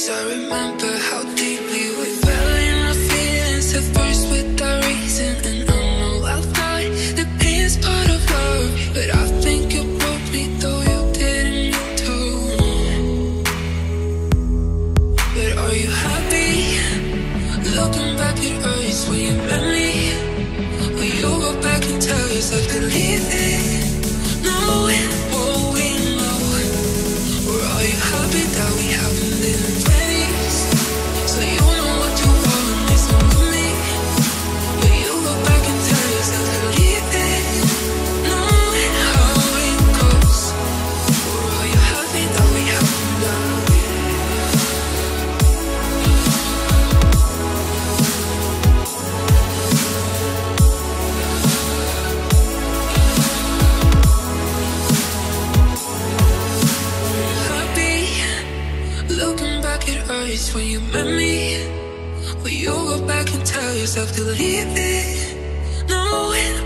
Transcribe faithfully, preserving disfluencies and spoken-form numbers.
'Cause I remember how deeply we fell in our feelings at first without reason. And I know I'll die, the pain's part of love, but I think you broke me though you didn't mean to. But are you happy, looking back at us when you met me? Will you go back and tell yourself to leave it, knowing what we know? Or are you happy that we haven't been in twenties, so you know what to want and listen to me? Will you go back and tell yourself to leave it, knowing how it goes? Or are you happy that we haven't done? Looking back at us when you met me, will you go back and tell yourself to leave it, knowing